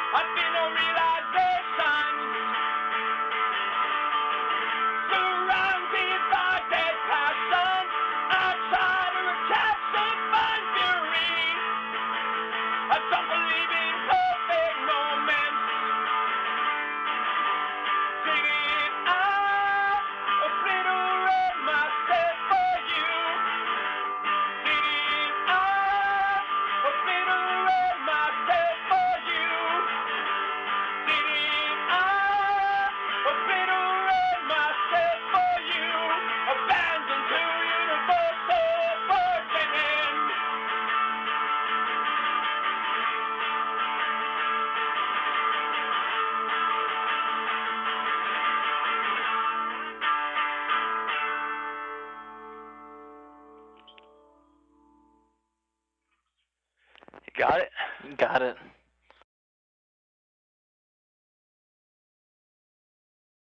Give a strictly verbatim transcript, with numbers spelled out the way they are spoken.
I see no realisations. Surrounded by dead passion, I try to recapture my fury. I don't believe in perfect moments. Digging out, obliterate myself for you. Digging out, obliterate myself for you. Digging out, obliterate myself for you. Abandoned to universal burgeoning. You got it? Got it.